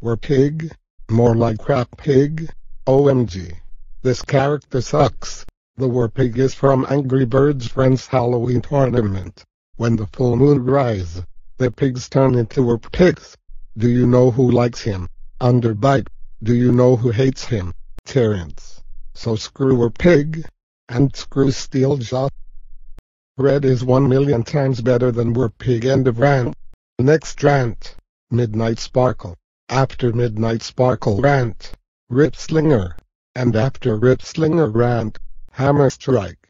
We're pig? More like crap pig? OMG. This character sucks. The War Pig is from Angry Birds Friends Halloween Tournament. When the full moon rises, the pigs turn into War Pigs. Do you know who likes him? Underbite. Do you know who hates him? Terrence. So screw War Pig, and screw Steeljaw. Red is 1,000,000 times better than War Pig. End of rant. Next rant. Midnight Sparkle. After Midnight Sparkle rant, Rip Slinger. And after Rip Slinger rant, Hammer Strike.